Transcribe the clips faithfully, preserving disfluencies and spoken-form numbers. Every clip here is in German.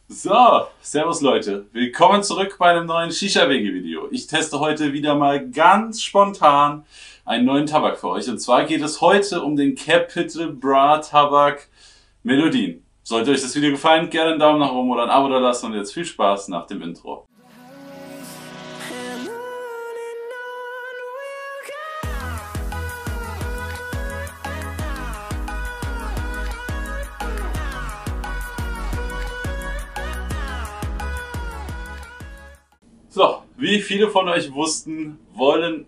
So, servus Leute, willkommen zurück bei einem neuen Shisha-Wege-Video. Ich teste heute wieder mal ganz spontan einen neuen Tabak für euch. Und zwar geht es heute um den Capital Bra Tabak Melodien. Sollte euch das Video gefallen, gerne einen Daumen nach oben oder ein Abo da lassen und jetzt viel Spaß nach dem Intro. So, wie viele von euch wussten, wollen...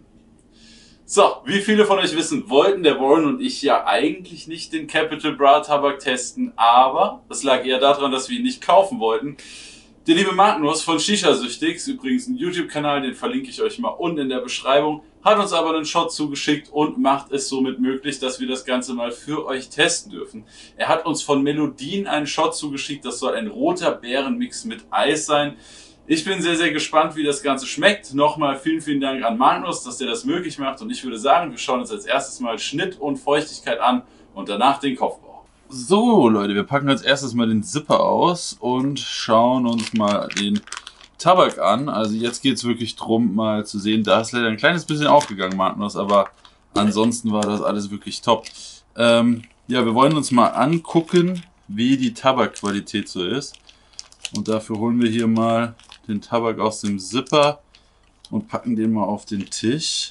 So, wie viele von euch wissen, wollten der Warren und ich ja eigentlich nicht den Capital Bra Tabak testen, aber es lag eher daran, dass wir ihn nicht kaufen wollten. Der liebe Magnus von Shisha-Süchtig, ist übrigens ein YouTube-Kanal, den verlinke ich euch mal unten in der Beschreibung, hat uns aber einen Shot zugeschickt und macht es somit möglich, dass wir das Ganze mal für euch testen dürfen. Er hat uns von Melodien einen Shot zugeschickt, das soll ein roter Beerenmix mit Eis sein. Ich bin sehr, sehr gespannt, wie das Ganze schmeckt. Nochmal vielen, vielen Dank an Magnus, dass der das möglich macht. Und ich würde sagen, wir schauen uns als erstes mal Schnitt und Feuchtigkeit an und danach den Kopfbau. So Leute, wir packen als erstes mal den Zipper aus und schauen uns mal den Tabak an. Also jetzt geht es wirklich darum, mal zu sehen, da ist leider ein kleines bisschen aufgegangen, Magnus, aber ansonsten war das alles wirklich top. Ähm, ja, wir wollen uns mal angucken, wie die Tabakqualität so ist. Und dafür holen wir hier mal den Tabak aus dem Zipper und packen den mal auf den Tisch.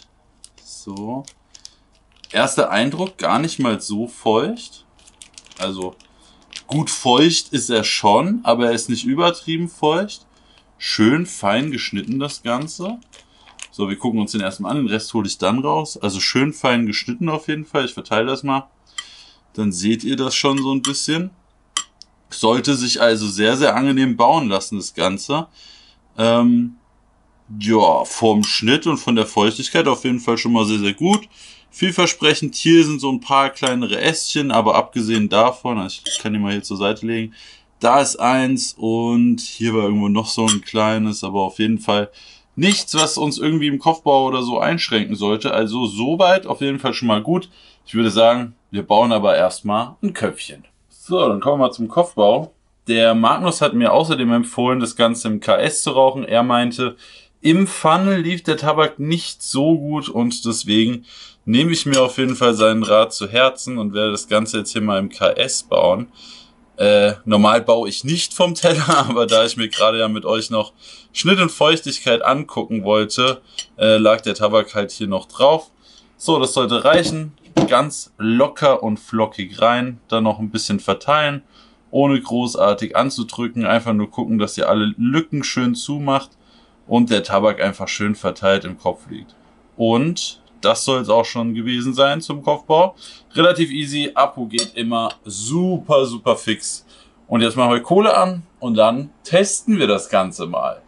So. Erster Eindruck, gar nicht mal so feucht. Also gut feucht ist er schon, aber er ist nicht übertrieben feucht. Schön fein geschnitten das Ganze. So, wir gucken uns den erstmal an, den Rest hole ich dann raus. Also schön fein geschnitten auf jeden Fall. Ich verteile das mal. Dann seht ihr das schon so ein bisschen. Sollte sich also sehr, sehr angenehm bauen lassen, das Ganze. Ähm, ja, vom Schnitt und von der Feuchtigkeit auf jeden Fall schon mal sehr, sehr gut. Vielversprechend, hier sind so ein paar kleinere Ästchen, aber abgesehen davon, also ich kann die mal hier zur Seite legen, da ist eins und hier war irgendwo noch so ein kleines, aber auf jeden Fall nichts, was uns irgendwie im Kopfbau oder so einschränken sollte. Also soweit auf jeden Fall schon mal gut. Ich würde sagen, wir bauen aber erstmal ein Köpfchen. So, dann kommen wir mal zum Kopfbau. Der Magnus hat mir außerdem empfohlen, das Ganze im K S zu rauchen. Er meinte, im Funnel lief der Tabak nicht so gut und deswegen nehme ich mir auf jeden Fall seinen Rat zu Herzen und werde das Ganze jetzt hier mal im K S bauen. Äh, normal baue ich nicht vom Teller, aber da ich mir gerade ja mit euch noch Schnitt und Feuchtigkeit angucken wollte, äh, lag der Tabak halt hier noch drauf. So, das sollte reichen. Ganz locker und flockig rein, dann noch ein bisschen verteilen, ohne großartig anzudrücken, einfach nur gucken, dass ihr alle Lücken schön zumacht und der Tabak einfach schön verteilt im Kopf liegt. Und das soll es auch schon gewesen sein zum Kopfbau. Relativ easy, Akku geht immer super, super fix. Und jetzt machen wir Kohle an und dann testen wir das Ganze mal.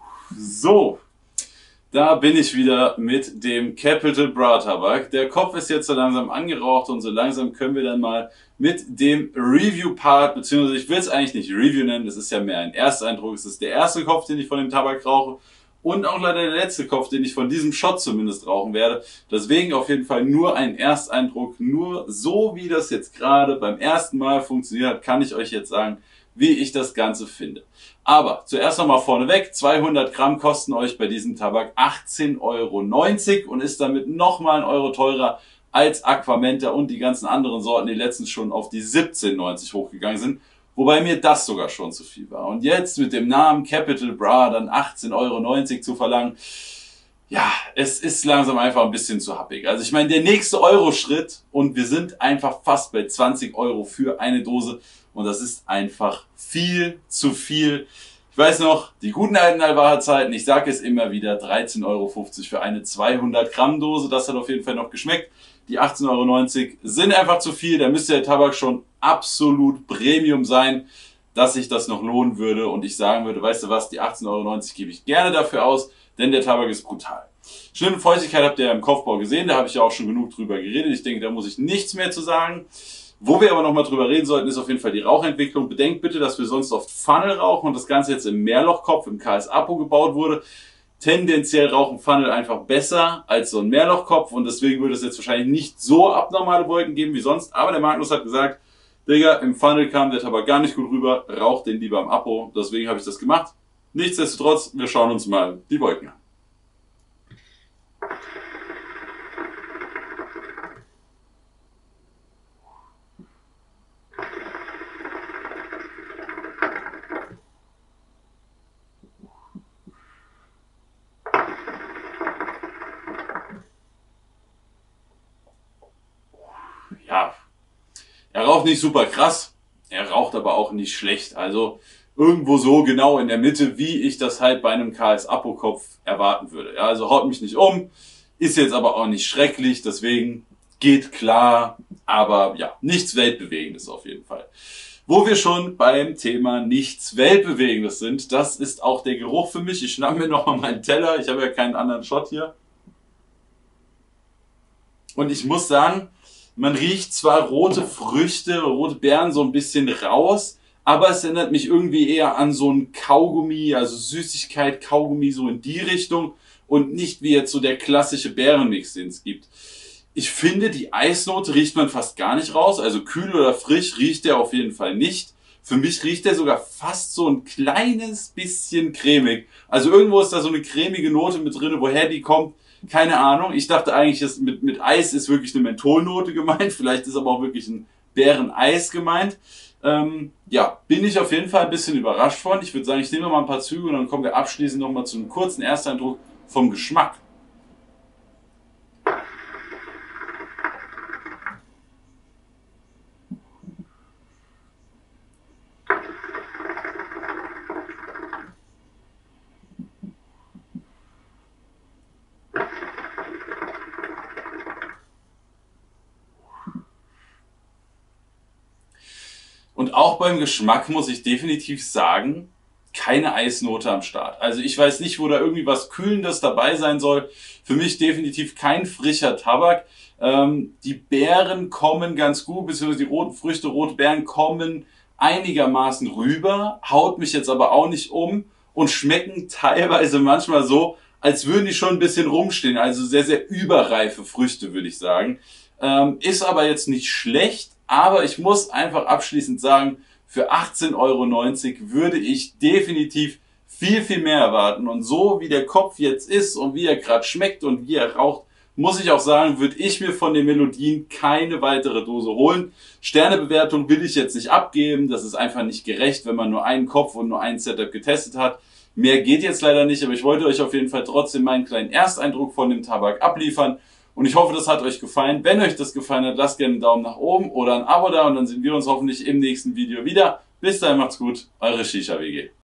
So. Da bin ich wieder mit dem Capital Bra Tabak. Der Kopf ist jetzt so langsam angeraucht und so langsam können wir dann mal mit dem Review-Part, beziehungsweise ich will es eigentlich nicht Review nennen, das ist ja mehr ein Ersteindruck. Es ist der erste Kopf, den ich von dem Tabak rauche und auch leider der letzte Kopf, den ich von diesem Shot zumindest rauchen werde. Deswegen auf jeden Fall nur ein Ersteindruck. Nur so wie das jetzt gerade beim ersten Mal funktioniert hat, kann ich euch jetzt sagen, wie ich das Ganze finde. Aber zuerst nochmal vorneweg, zweihundert Gramm kosten euch bei diesem Tabak achtzehn Euro neunzig und ist damit nochmal ein Euro teurer als Aquamenta und die ganzen anderen Sorten, die letztens schon auf die siebzehn neunzig hochgegangen sind, wobei mir das sogar schon zu viel war. Und jetzt mit dem Namen Capital Bra dann achtzehn Euro neunzig zu verlangen, ja, es ist langsam einfach ein bisschen zu happig. Also ich meine, der nächste Euro-Schritt und wir sind einfach fast bei zwanzig Euro für eine Dose. Und das ist einfach viel zu viel. Ich weiß noch, die guten alten Alvaha-Zeiten, ich sage es immer wieder, dreizehn Euro fünfzig für eine zweihundert Gramm Dose. Das hat auf jeden Fall noch geschmeckt. Die achtzehn Euro neunzig sind einfach zu viel. Da müsste der Tabak schon absolut Premium sein, dass sich das noch lohnen würde. Und ich sagen würde, weißt du was, die achtzehn Euro neunzig gebe ich gerne dafür aus, denn der Tabak ist brutal. Schnitt und Feuchtigkeit habt ihr ja im Kopfbau gesehen. Da habe ich ja auch schon genug drüber geredet. Ich denke, da muss ich nichts mehr zu sagen. Wo wir aber nochmal drüber reden sollten, ist auf jeden Fall die Rauchentwicklung. Bedenkt bitte, dass wir sonst oft Funnel rauchen und das Ganze jetzt im Mehrlochkopf, im K S Apo gebaut wurde. Tendenziell rauchen Funnel einfach besser als so ein Mehrlochkopf und deswegen würde es jetzt wahrscheinlich nicht so abnormale Wolken geben wie sonst. Aber der Magnus hat gesagt, Digga, im Funnel kam der Tabak gar nicht gut rüber, raucht den lieber im Apo, deswegen habe ich das gemacht. Nichtsdestotrotz, wir schauen uns mal die Wolken an. Ja, er raucht nicht super krass, er raucht aber auch nicht schlecht. Also irgendwo so genau in der Mitte, wie ich das halt bei einem K S-Apo-Kopf erwarten würde. Ja, also haut mich nicht um, ist jetzt aber auch nicht schrecklich, deswegen geht klar, aber ja, nichts Weltbewegendes auf jeden Fall. Wo wir schon beim Thema nichts Weltbewegendes sind, das ist auch der Geruch für mich. Ich schnapp mir nochmal meinen Teller, ich habe ja keinen anderen Shot hier. Und ich muss sagen, man riecht zwar rote Früchte, rote Beeren so ein bisschen raus, aber es erinnert mich irgendwie eher an so ein Kaugummi, also Süßigkeit, Kaugummi so in die Richtung und nicht wie jetzt so der klassische Beerenmix, den es gibt. Ich finde, die Eisnote riecht man fast gar nicht raus, also kühl oder frisch riecht der auf jeden Fall nicht. Für mich riecht der sogar fast so ein kleines bisschen cremig. Also irgendwo ist da so eine cremige Note mit drin, woher die kommt. Keine Ahnung. Ich dachte eigentlich, dass mit, mit Eis ist wirklich eine Mentholnote gemeint. Vielleicht ist aber auch wirklich ein Beereneis gemeint. Ähm, ja, bin ich auf jeden Fall ein bisschen überrascht von. Ich würde sagen, ich nehme noch mal ein paar Züge und dann kommen wir abschließend noch mal zu einem kurzen Ersteindruck vom Geschmack. Und auch beim Geschmack muss ich definitiv sagen, keine Eisnote am Start. Also ich weiß nicht, wo da irgendwie was Kühlendes dabei sein soll. Für mich definitiv kein frischer Tabak. Ähm, die Beeren kommen ganz gut, beziehungsweise die roten Früchte, rote Beeren kommen einigermaßen rüber, haut mich jetzt aber auch nicht um und schmecken teilweise manchmal so, als würden die schon ein bisschen rumstehen. Also sehr, sehr überreife Früchte, würde ich sagen. Ähm, ist aber jetzt nicht schlecht. Aber ich muss einfach abschließend sagen, für achtzehn Euro neunzig würde ich definitiv viel, viel mehr erwarten. Und so wie der Kopf jetzt ist und wie er gerade schmeckt und wie er raucht, muss ich auch sagen, würde ich mir von den Melodien keine weitere Dose holen. Sternebewertung will ich jetzt nicht abgeben. Das ist einfach nicht gerecht, wenn man nur einen Kopf und nur ein Setup getestet hat. Mehr geht jetzt leider nicht, aber ich wollte euch auf jeden Fall trotzdem meinen kleinen Ersteindruck von dem Tabak abliefern. Und ich hoffe, das hat euch gefallen. Wenn euch das gefallen hat, lasst gerne einen Daumen nach oben oder ein Abo da und dann sehen wir uns hoffentlich im nächsten Video wieder. Bis dahin macht's gut, eure Shisha W G.